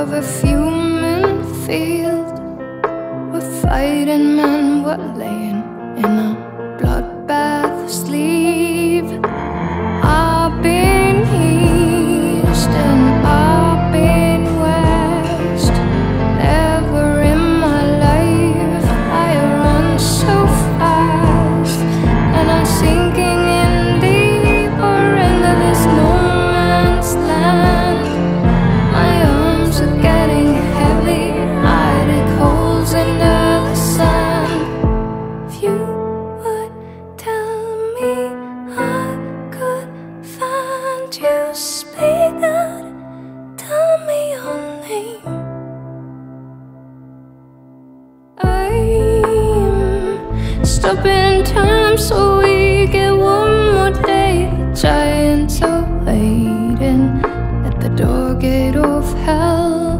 of a human field where fighting men were laying in a bloodbath sleeve. I've been east and I've been west. Never in my life I run so fast, and I'm sinking in deeper into this no man's land. My arms are getting heavy, I dig holes into the sand. If you would tell me I could find you, speak out, tell me your name. I'm stopping time so we get one more day. The giants are waiting at the door gate of hell.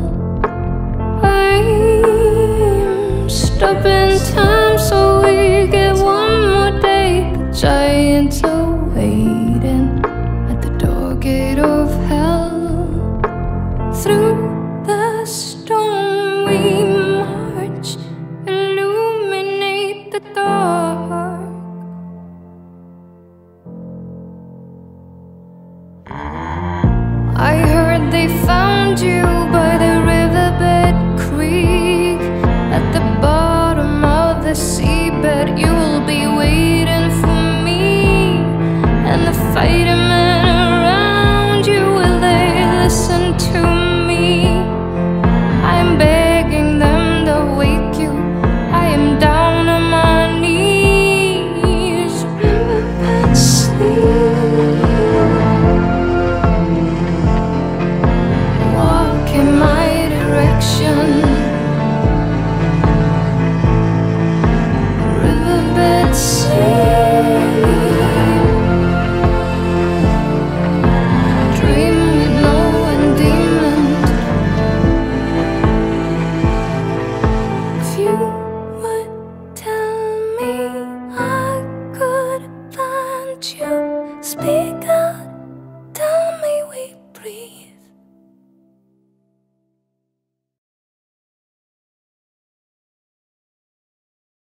I'm stopping time so we get one more day. The giants are waiting at the door gate of hell. Through the storm we march, illuminate the dark. I heard they found you by the Riverbed creek. At the bottom of the seabed you'll be waiting for me, and the fight